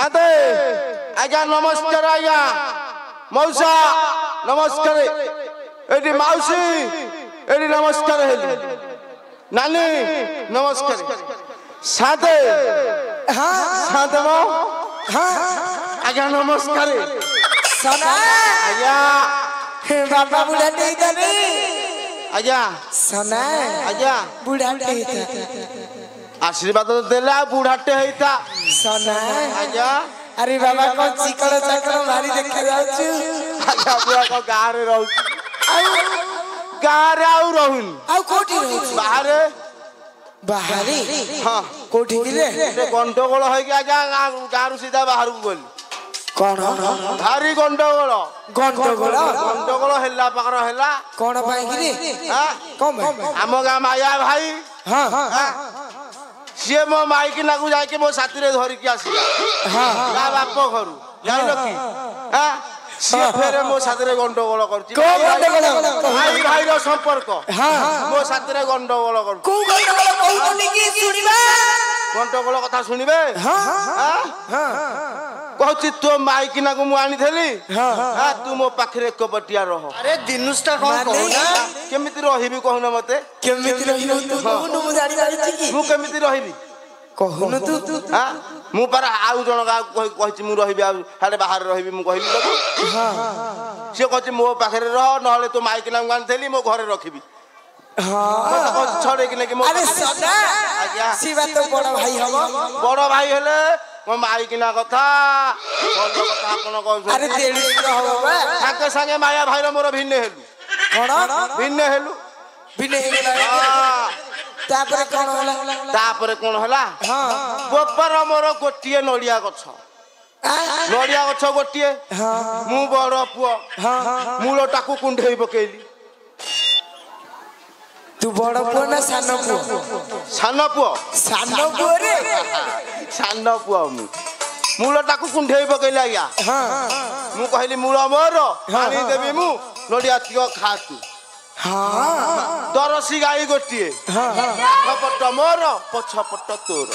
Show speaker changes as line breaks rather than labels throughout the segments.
साथे आज्ञा नमस्कार आज्ञा मौसा नमस्कार एटी माउसी एटी नमस्कार हेली नानी नमस्कार साथे साथे मो आज्ञा नमस्कार आज्ञा
बाबा बुढ़ा टेइतानी
आज्ञा
सना
आज्ञा
बुढ़ा टेइता
आशीर्वाद देला बुढ़ाटे हेता
सना
आज्ञा
अरे बाबा को चिकड़ चकड़ मारी देखे जाउछु
आज्ञा बुआ को गाँ रे रहू गाँ रे आउ रहून
आउ कोठी रहउछु
बाहरे
बाहरी
हां
कोठी रे
से गंडगोल होई के आज्ञा गाँ रु सीधा बाहर को गली
कोन
भारी गंडगोल
गंडगोल
हेला पाकर हेला
कोन पाई गिरी
हां
कोन
आम गाँ माया भाई
हां
सी मो माइक नाकू जाके मो साथी रे धरि के आसीला हां बाप घर जाई लकी हां सी फेरे मो साथी रे गंडगोल करची भाई भाई रो संपर्क हां मो साथी रे गंडगोल कर
को गंडगोल कहउनी की सुनिबा
गंडगोल कथा सुनिबे हां हां कहछि तो माइक नाकू मु आनी थेली हां तू मो पाखरे कपटिया रह
अरे दिनुष्टा कोन कहना
केमिति रहिबी कहूना मते
केमिति रहिनु तू कहनु मु जानि जानि की
मु केमिति रहिबी
कहनु तू
हां मु पर आउ जण का कहछि मु रहिबी आ हाडे बाहर रहिबी मु कहिली तो हां से कहछि मो पाखरे रह नहले तो माइक नाकू आनी थेली मो घरे रखिबी हां छोड़े कि नहीं
अरे सदा
आज्ञा
सीबा तो बड़ भाई हबो
बड़ भाई हेले मो माइक ना कथा बड़ कथा आपण कहू
अरे तेड़ी हबो बा
साथे संगे माया भाई रो मोर भिन्ने हेलु
कोन
भिन्ने हेलु
बिने हेला तापरे कोन होला हां
गोपर मोर गोटिए नडिया गछ गोटिए मु बड़ पुओ मूल टाकू कुंढेई पकेली
तू बड़ पुओ ना सानो पुओ सानो पुओ रे
सानो पुओ मूल टाकू कुंढेई पकेली आज्ञा मु कहली मूल मोर पानी देबी मु नडिया तियो खा तू दरसी गाई गोटिए पट मोर पछपट तोर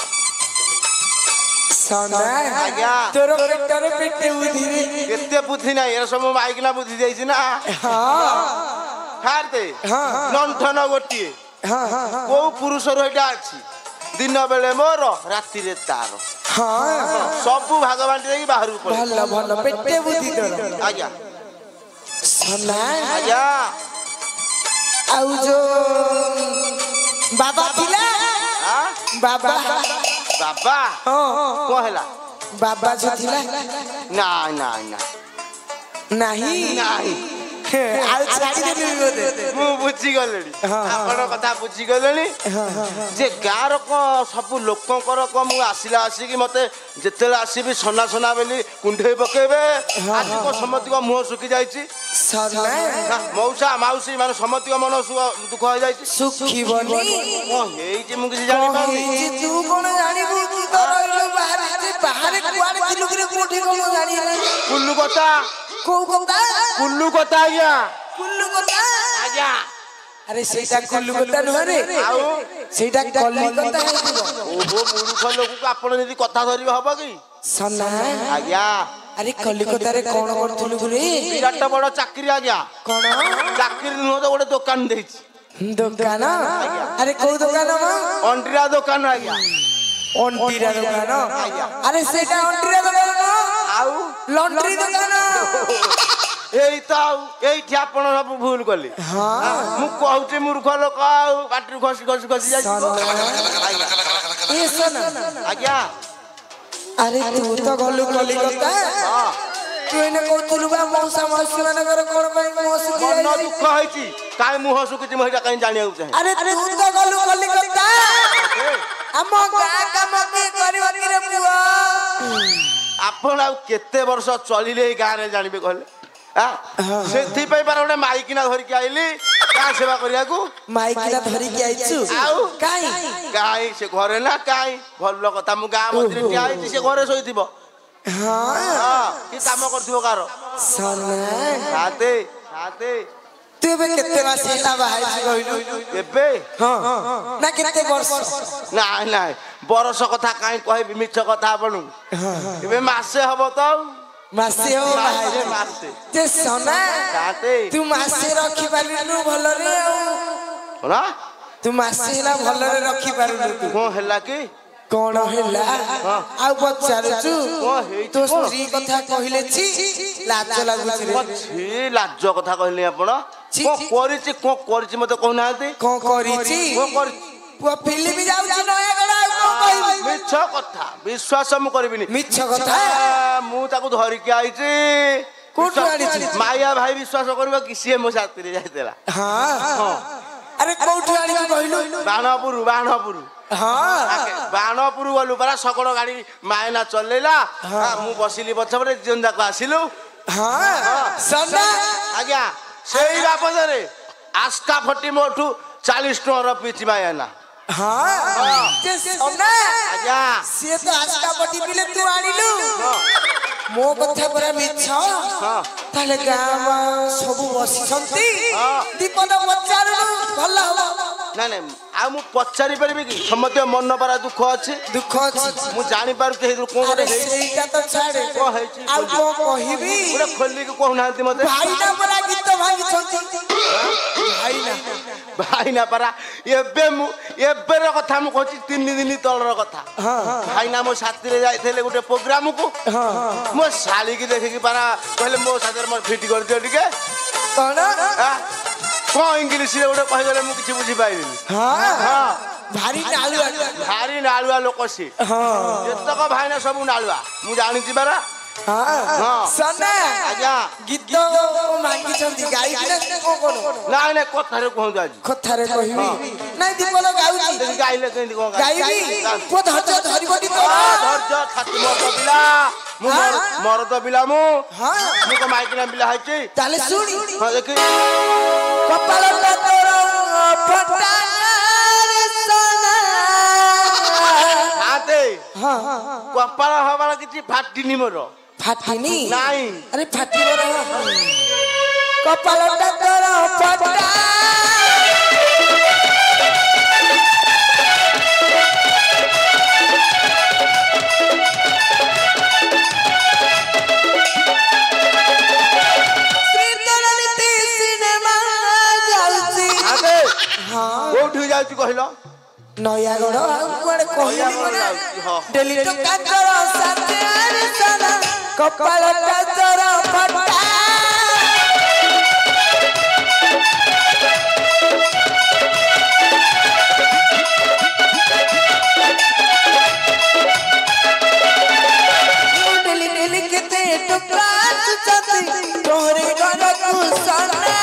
सना
आज्ञा
तोर पेटरे पेटे बुद्धि रे
केते बुद्धि नाही ए सब माइक ना बुद्धि जाईछि ना खारते लंठन गोटिए को पुरुष रोइटा अछि दिन बेले मोर राति रे तार सब भाग बांटी देकी बाहर पड़े
भलो भलो पेटे बुद्धि तोर
आज्ञा
सना
आज्ञा
आउ जो बाबा थिला बाबा
बाबा को हैला
बाबा जो थिला
ना ना ना
नहीं
नाही
आउ छाड़ी दे बोले
मु बुझी गलेनी आपण कथा बुझी गलेनी जे गार को सब लोकंकर को मु आसिला आसी कि मते जेतेला आसीबी सोना सोना बेली कुंढे पकेबे आज को समति को मुह सुखी जाईची
सना
मौसा माउसी माने समति को मन दुख हो जाईची
सुखी बनी
ओ हेई जे मु किसी जानि पाउनी
तू कोन जानि तू तो रहलो बाहर बाहर कुआडे दिलु के कोठी को जानि
कुल्लू कथा
को कोता
कुल्लू कथा आज्ञा
कुल्लू कोता
आज्ञा
अरे सेटा कुल्लू कोता न रे
आउ
सेटा कल्ली कोता हेतिबो
ओहो मूर्ख लोक को आपण यदि कथा धरिबे हबो की
सना
आज्ञा
अरे कलिकता रे कोन करथुलु रे
विराट बड़ चाकरी आज्ञा
कोन
चाकरी नुह तो गोटे दुकान देछि
दुकान अरे को दुकान
अंटीरा दुकान आज्ञा
अंटीरा दुकान अरे सेटा अंटीरा दुकान
आउ
लॉन्ड्री दुकान
एई तो एई आपण सब भूल कले हां मु कहउची मूर्ख लोक आउ पाटी खसी खसी खसी जाई
ए सना
आज्ञा
अरे तू तो गलु कलिकता
हां
तू एने कहतुलु बा मौसा मौसी मानकर कोन पई मौसी
मन दुख होईची काई मुह सुकुची महिटा काई जानिया चाहे
अरे तू तो गलु कलिकता हम गा काम के करबो कि रे पुआ
आपण आ केते वर्ष चलिले ए गां रे जानिबे कहले हां सेथि पई पर ओने माइकिना धरि के आइली का सेवा करिया को
माइकिना धरि के आइछु
आउ
काई
काई से घरे ना काई भल्लो कथा मु गां मंदिर के आइछि से घरे सोइथिबो हां की काम करथिबो कार
सना
साथे साथे
तू ଏବେ କେତେ ମାସ ହେଲା ବାହାରି କହିଲୁ
ଏବେ
ହଁ ନା କେତେ ବର୍ଷ
ନାଇଁ ନାଇଁ ବରଷ କଥା କାଇଁ କହିବି ମିଛ କଥା ଆପଣଙ୍କୁ ଏବେ ମାସେ ହବ ତ
ମାସେ ହବ ବାହାରି
ମାସେ
ଯେ ସନା
ତାତେ
ତୁ ମାସେ ରଖି ପାରିଲୁ ଭଲରେ ଆଉ
ନା
ତୁ ମାସେ ହେଲା ଭଲରେ ରଖି ପାରିଲୁ ତୁ
କଣ ହେଲା କି
କଣ ହେଲା ଆଉ ପଚାରୁଛୁ ତୋ ସ୍ତ୍ରୀ କଥା କହିଲେ ଛି ଲାଜ ଲାଗୁଛି ରେ
ଛି ଲାଜ କଥା କହିଲେ ଆପଣ କଣ କରିଛି ମତେ କହୁନାହାନ୍ତି
କଣ କରିଛି ପୁଅ ଫିଲ୍ମ ଯାଉଛି ନୟାଗଡ଼ ଆଉ କଣ କହିବି
ମିଛ କଥା ବିଶ୍ୱାସ ମୁଁ କରିବିନି
ମିଛ କଥା
ମୁଁ ତାକୁ ଧରିକି ଆଇଛି
କୋଉଠୁ ଆଣିଛି
ମାୟା ଭାଇ ବିଶ୍ୱାସ କରିବ କି ସିଏ ମୋ ସାଥିରେ ଯାଇଥିଲା
ହଁ ଆରେ କୋଉଠୁ ଆଣିଛୁ କହିଲୁ
ବାଣପୁର ବାଣପୁର ଗଲୁ ପରା ଶଗଡ଼ ଗାଡି ମାୟନା ଚଲେଇଲା ମୁଁ ବସିଲି ପଛପଟେ ଦି ଜଣ ଯାକ ଆସିଲୁ ଆଜ୍ଞା ସେଇ ବାବଦରେ ଆସ୍କା ଫଟି ମୋଠୁ 40 ଟଙ୍କାର ପିଇଛି ମାୟନା
ଆଜ୍ଞା ସିଏ ତ ଆସ୍କା ଫଟି ପିଲେ ତୁ ଆଣିଲୁ ମୋ କଥା ପୁରା ମିଛ ତାହେଲେ ଗାଁ ସବୁ ବସିଛନ୍ତି ଦୀପଦ ପଚାରୁନୁ ଭଲ ହବ
ନାଇଁ ଆଉ ମୁଁ ପଚାରି ପାରିବି କି ସମସ୍ତେ ମନ ପରା ଦୁଃଖ ଅଛି ମୁଁ ଜାଣିପାରୁଛି
ସେଇଟା ତ ଛାଡେ
କଣ ହେଇଛି
ଆଉ କଣ କହିବି
ଗୋଟେ ଖୋଲିକି କହୁନାହାନ୍ତି ମତେ
ଭାଇନା ପରା ଗୀତ ଭାଙ୍ଗିଛନ୍ତି
ଭାଇନା ପରା ଏବେର କଥା ମୁଁ କହୁଛି 3 ଦିନ ତଳର କଥା ଭାଇନା ମୋ ସାଥିରେ ଯାଇଥିଲେ ଗୋଟେ ପ୍ରୋଗ୍ରାମକୁ ମୋ ଶାଳୀକି ଦେଖିକି ପରା କହିଲେ ମୋ ସାଥିରେ ମୋର ଫିଟ୍ କରିଦିଅ ଟିକେ
କଣ
ଇଂଲିଶରେ ଗୋଟେ କହିଦେଲେ ମୁଁ କିଛି ବୁଝିପାରିଲିନି ଭାରି ନାଳୁଆ ଲୋକ ସିଏ ଯେତକ ଭାଇନା ସବୁ ନାଳୁଆ ମୁଁ ଜାଣିଛି ପରା
ଆଜ୍ଞା ଗୀତ ମାଗିଛନ୍ତି
ନାଇଁ କଥାରେ କୁହନ୍ତୁ ଆଜି
କଥାରେ କହିବି ନାଇଁ ଦୀପଲ ଗାଉଛି
ଗାଇଲେ କେମିତି କଣ
ଗାଇବି
ମରଦ ପିଲା ମୁଁ କଣ ମାଇକିନା ପିଲା ହେଇଛି
ତାହେଲେ ଶୁଣି
ଦେଖି
କପାଳ
କପାଳ ହବାର କିଛି ଫାଟିନି ମୋର
ଫାଟିନି
ନାଇଁ
ଆରେ ଫାଟିବ କପାଳଟା ତୋର ଫଟା
କୋଉଠି ଯାଉଛି କହିଲ
ନୟାଗଡ଼ ଆଉ କୁଆଡେ କହିଲି ଡେଲି ଟଙ୍କା କର କପାଳଟା ତୋର ଫଟା ଡେଲି କେତେ ଟଙ୍କା ତୋହରେ ଘରକୁ ସଣା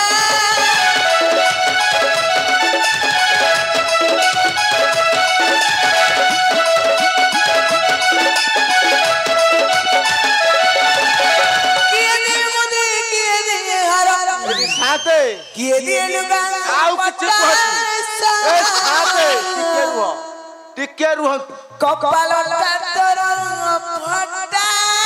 କିଏ ଆଉ କିଛି ଟିକେ ରୁହନ୍ତୁ
କପାଳଟା ତୋର ଫଟା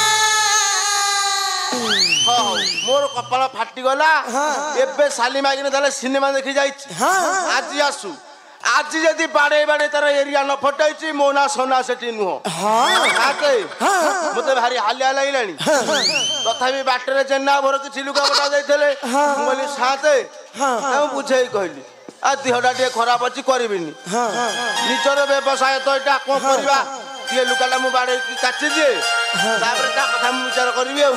ମୋର କପାଳ ଫାଟିଗଲା ଏବେ ଶାଲି ମାଗିନେ ତାହେଲେ ସିନେମା ଦେଖି ଯାଇଛି ଆଜି ଆସୁ ଆଜି ଯଦି ବାଡେଇ ତାର ଏରିଆ ନ ଫଟାଇଛି ମୋ ନା সোনা ସେଠି ନୁହଁ ମତେ ଭାରି ହାଲିଆ ଲାଗିଲାଣି ତଥାପି ବାଟରେ ଜେନା ଭର କିଛି ଲୁଗାପଟା ଦେଇଥିଲେ ମୁଁ କହିଲି ସାତେ ତାକୁ ବୁଝେଇ କହିଲି ଆଉ ଦେହଟା ଟିକେ ଖରାପ ଅଛି କରିବିନି ନିଜର ବ୍ୟବସାୟ ତ ଏଇଟା କଣ କରିବା ଟିକେ ଲୁଗାଟା ମୁଁ ବାଡେଇକି କାଚି ଦିଏ ତାପରେ ତା କଥା ମୁଁ ବିଚାର କରିବି ଆଉ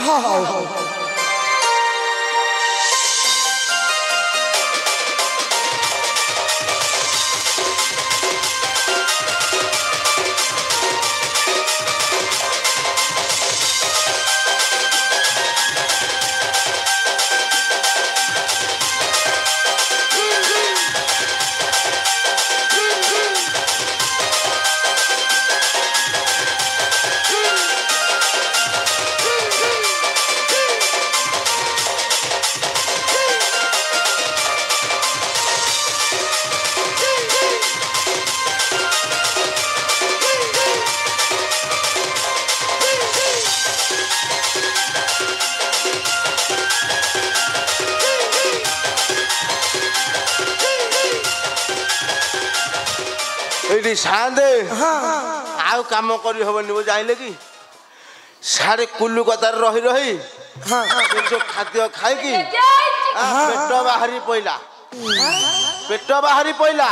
ଏଇଠି ସାନ୍ଦେ ଆଉ କାମ କରି ହବନି ମୁଁ ଜାଣିଲେ କି ସାଡେ କୁଲୁ କତାରେ ରହି ରହି ଯୋଉ ଖାଦ୍ୟ ଖାଇକି ପେଟ ବାହାରି ପଇଲା ପେଟ ବାହାରି ପଇଲା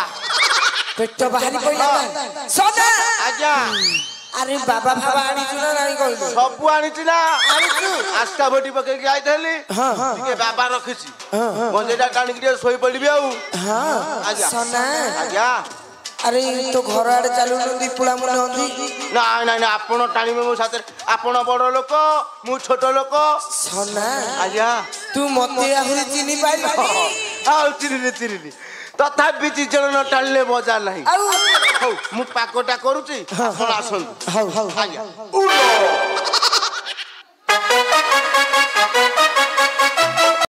ଆଜ୍ଞା
ଆରେ ବାବା ବାବା ଆଣିଛୁ ନା ନାଇଁ କହିଲୁ
ସବୁ ଆଣିଛି ନା
ଆଣିଛୁ
ଆସ୍କା ବଟି ପକେଇକି ଆଇଥିଲି ଟିକେ ବାବା ରଖିଛି ମଞ୍ଜେଟା ଟାଣିକି ଟିକେ ଶୋଇ ପଡିବି ଆଉ ଆଜ୍ଞା
ସନା
ଆଜ୍ଞା
ଆରେ ତୋ ଘର ଆଡେ ଚାଲୁନୁ ଦୀପୁଳା ମୁଁ ନନ୍ଦି
ନାଇଁ ନାଇଁ ନାଇଁ ଆପଣ ଟାଣିବେ ମୋ ସାଥିରେ ଆପଣ ବଡ ଲୋକ ମୁଁ ଛୋଟ ଲୋକ
ସନା
ଆଜ୍ଞା
ତୁ ମତେ ଆହୁରି ଚିହ୍ନି ପାରିଲୁ
ଆଉ ଚିରିନି ତଥାପି ଦି ଜଣ ନ ଟାଣିଲେ ମଜା ନାହିଁ ହଉ ମୁଁ ପାକଟା କରୁଛି ଆପଣ ଆସନ୍ତୁ
ହଉ
ଆଜ୍ଞା